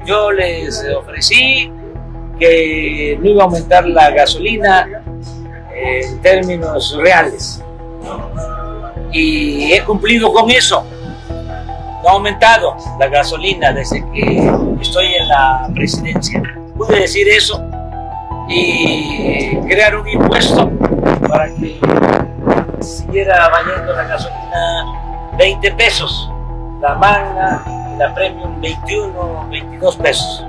Yo les ofrecí que no iba a aumentar la gasolina en términos reales. Y he cumplido con eso. No ha aumentado la gasolina desde que estoy en la presidencia. Pude decir eso y crear un impuesto para que siguiera valiendo la gasolina 20 pesos, la Magna y la Premium 21, 22 pesos.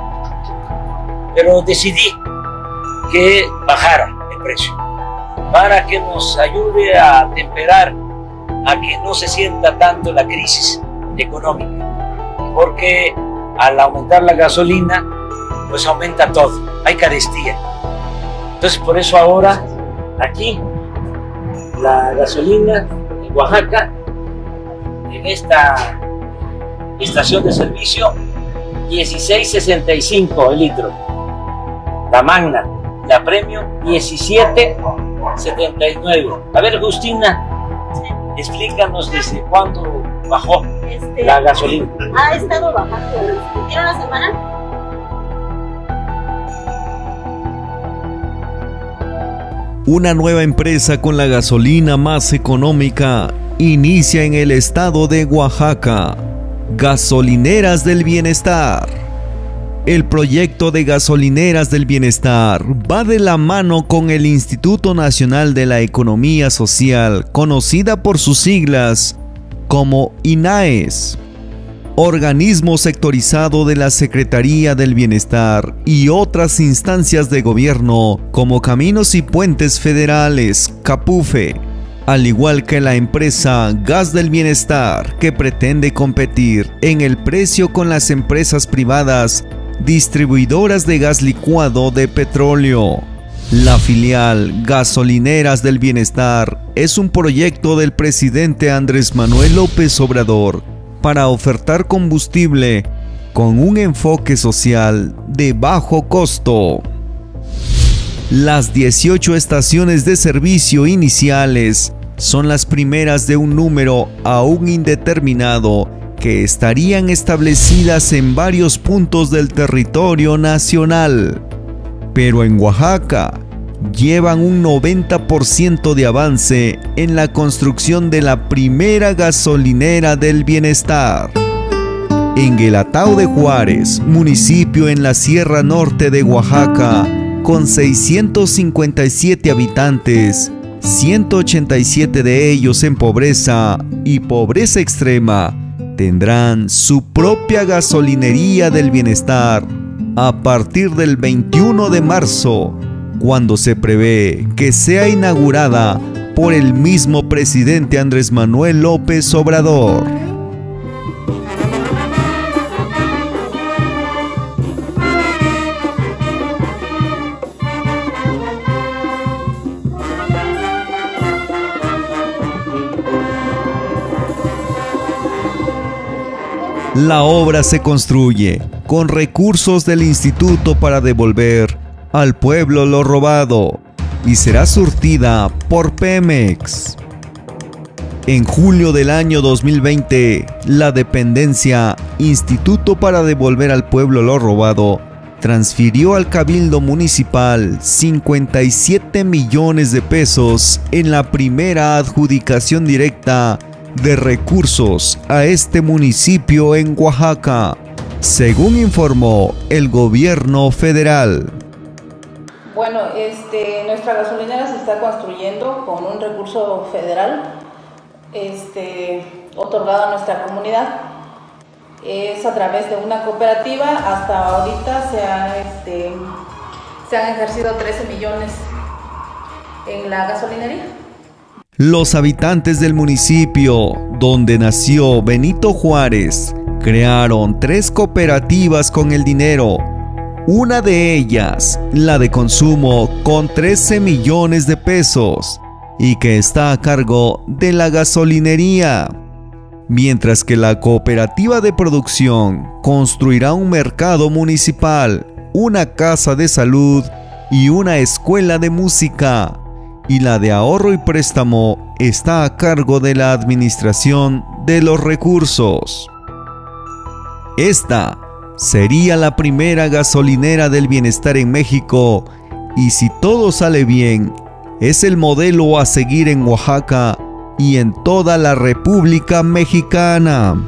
Pero decidí que bajara el precio para que nos ayude a temperar, a que no se sienta tanto la crisis económica, porque al aumentar la gasolina pues aumenta todo, hay carestía. Entonces por eso ahora aquí la gasolina en Oaxaca, en esta estación de servicio, 16.65 el litro, la Magna, la Premium 17.79. A ver, Justina, explícanos desde cuándo bajó la gasolina. Ha estado bajando. ¿Tiene una semana? Una nueva empresa con la gasolina más económica inicia en el estado de Oaxaca. Gasolineras del Bienestar. El proyecto de Gasolineras del Bienestar va de la mano con el Instituto Nacional de la Economía Social, conocida por sus siglas como INAES, organismo sectorizado de la Secretaría del Bienestar y otras instancias de gobierno como Caminos y Puentes Federales, CAPUFE, al igual que la empresa Gas del Bienestar, que pretende competir en el precio con las empresas privadas distribuidoras de gas licuado de petróleo. La filial Gasolineras del Bienestar es un proyecto del presidente Andrés Manuel López Obrador para ofertar combustible con un enfoque social de bajo costo. Las 18 estaciones de servicio iniciales son las primeras de un número aún indeterminado que estarían establecidas en varios puntos del territorio nacional. Pero en Oaxaca llevan un 90% de avance en la construcción de la primera gasolinera del bienestar. En Guelatao de Juárez, municipio en la Sierra Norte de Oaxaca, con 657 habitantes, 187 de ellos en pobreza y pobreza extrema, tendrán su propia gasolinería del bienestar a partir del 21 de marzo, cuando se prevé que sea inaugurada por el mismo presidente Andrés Manuel López Obrador. La obra se construye con recursos del instituto para devolver al pueblo lo robado y será surtida por Pemex. En julio del año 2020, la dependencia Instituto para devolver al pueblo lo robado transfirió al Cabildo Municipal 57 millones de pesos en la primera adjudicación directa de recursos a este municipio en Oaxaca, según informó el gobierno federal. Bueno, nuestra gasolinera se está construyendo con un recurso federal otorgado a nuestra comunidad. Es a través de una cooperativa. Hasta ahorita se han ejercido 13 millones en la gasolinería. Los habitantes del municipio donde nació Benito Juárez crearon 3 cooperativas con el dinero. Una de ellas, la de consumo, con 13 millones de pesos y que está a cargo de la gasolinería. Mientras que la cooperativa de producción construirá un mercado municipal, una casa de salud y una escuela de música. Y la de ahorro y préstamo está a cargo de la administración de los recursos. Esta sería la primera gasolinera del bienestar en México y, si todo sale bien, es el modelo a seguir en Oaxaca y en toda la República Mexicana.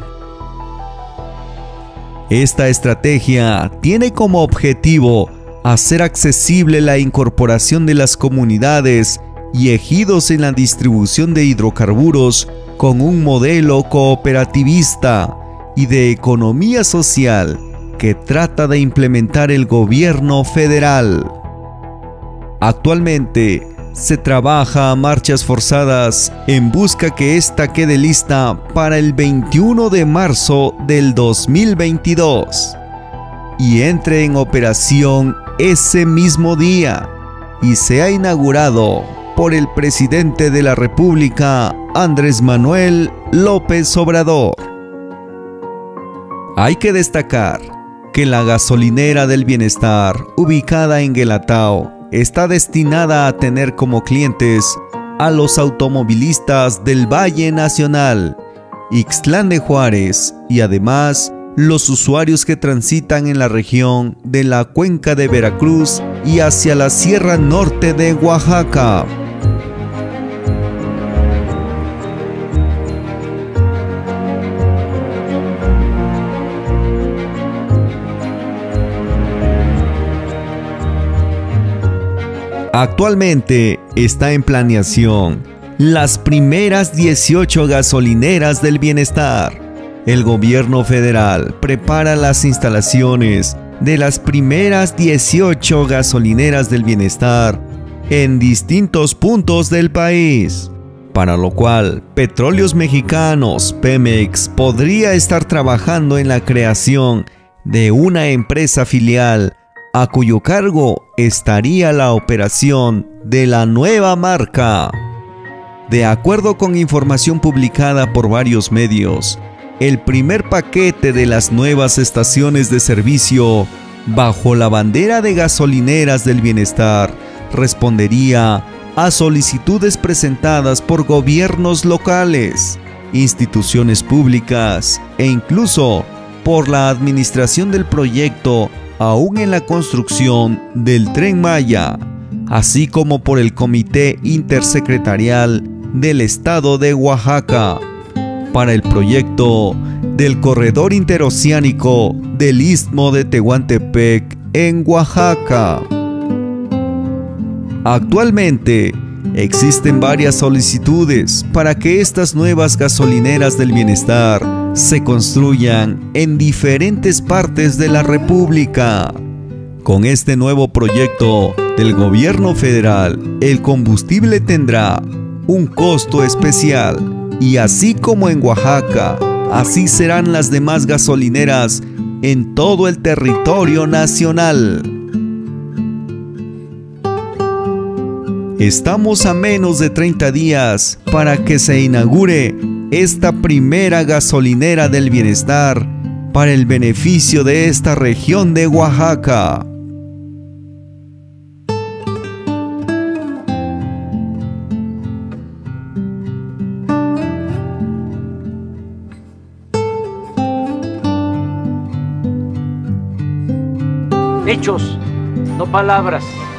Esta estrategia tiene como objetivo hacer accesible la incorporación de las comunidades y ejidos en la distribución de hidrocarburos con un modelo cooperativista y de economía social que trata de implementar el gobierno federal. Actualmente se trabaja a marchas forzadas en busca que esta quede lista para el 21 de marzo del 2022 y entre en operación ese mismo día y sea inaugurado por el presidente de la República, Andrés Manuel López Obrador. Hay que destacar que la gasolinera del bienestar, ubicada en Guelatao, está destinada a tener como clientes a los automovilistas del Valle Nacional, Ixtlán de Juárez y además los usuarios que transitan en la región de la Cuenca de Veracruz y hacia la Sierra Norte de Oaxaca. Actualmente está en planeación las primeras 18 gasolineras del bienestar. El gobierno federal prepara las instalaciones de las primeras 18 gasolineras del bienestar en distintos puntos del país, para lo cual Petróleos Mexicanos, Pemex, podría estar trabajando en la creación de una empresa filial a cuyo cargo estaría la operación de la nueva marca. De acuerdo con información publicada por varios medios, el primer paquete de las nuevas estaciones de servicio bajo la bandera de gasolineras del bienestar respondería a solicitudes presentadas por gobiernos locales, instituciones públicas e incluso por la administración del proyecto aún en la construcción del Tren Maya, así como por el Comité Intersecretarial del Estado de Oaxaca para el proyecto del Corredor Interoceánico del Istmo de Tehuantepec en Oaxaca. Actualmente existen varias solicitudes para que estas nuevas gasolineras del bienestar se construyan en diferentes partes de la República. Con este nuevo proyecto del gobierno federal, el combustible tendrá un costo especial y así como en Oaxaca, así serán las demás gasolineras en todo el territorio nacional. Estamos a menos de 30 días para que se inaugure esta primera gasolinera del bienestar para el beneficio de esta región de Oaxaca. Hechos, no palabras.